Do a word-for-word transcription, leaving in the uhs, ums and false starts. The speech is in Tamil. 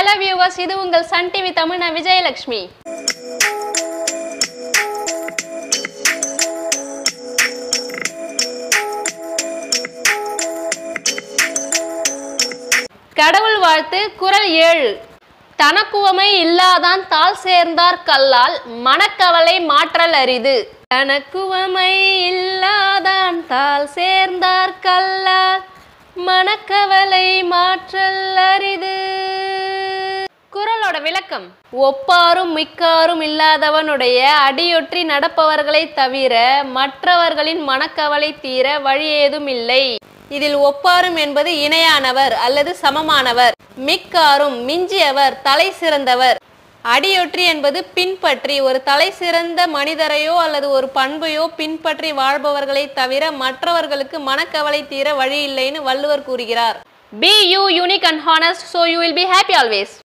Hello viewers, இது உங்கள் சன் டிவி தமிழ். நான் விஜயலட்சுமி. கடவுள் வாழ்த்து குறள் ஏழு. தனக்குவமை இல்லாதான் தாள் சேர்ந்தார் கல்லால் மனக்கவலை மாற்றல் அரிது. தனக்குவமை இல்லாதான் தாள் சேர்ந்தார் கல்லால் மனக்கவலை மாற்றல் அரிது. குறளோட விளக்கம்: ஒப்பாரும் மிக்காரும் இல்லாதவனுடைய அடியொற்றி நடப்பவர்களை தவிர மற்றவர்களின் மனக்கவலை தீர வழி ஏதும் இல்லை. இதில் ஒப்பாரும் என்பது இணையானவர் அல்லது சமமானவர், மிக்காரும் மிஞ்சியவர், தலை சிறந்தவர். அடியொற்றி என்பது பின்பற்றி, ஒரு தலை சிறந்த மனிதரையோ அல்லது ஒரு பண்பையோ பின்பற்றி வாழ்பவர்களை தவிர மற்றவர்களுக்கு மனக்கவலை தீர வழி இல்லைன்னு வள்ளுவர் கூறுகிறார். Be you unique and honest, so you will be happy always.